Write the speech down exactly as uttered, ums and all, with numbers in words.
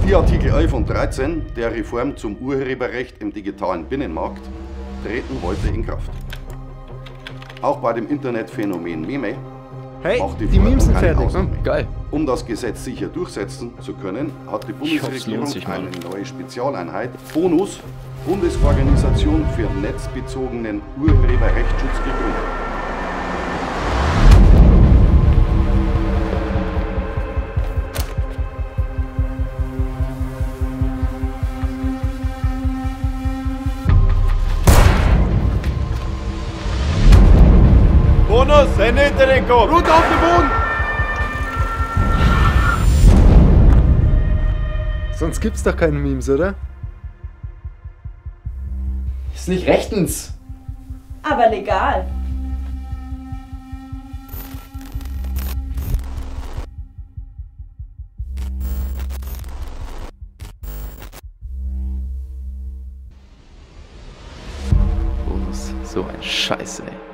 Die Artikel elf und dreizehn der Reform zum Urheberrecht im digitalen Binnenmarkt treten heute in Kraft. Auch bei dem Internetphänomen Meme Hey, macht die, die Memes sind keine fertig. Ausnahme. Geil. Um das Gesetz sicher durchsetzen zu können, hat die Ich hoffe, es lohnt Bundesregierung sich mal. eine neue Spezialeinheit, BONUS, Bundesorganisation für netzbezogenen Urheberrechtsschutz, gegründet. Bonus, Hände hinter den Kopf. Runter auf den Boden. Sonst gibt's doch keine Memes, oder? Ist nicht rechtens. Aber legal. Bonus. So ein Scheiß, ey.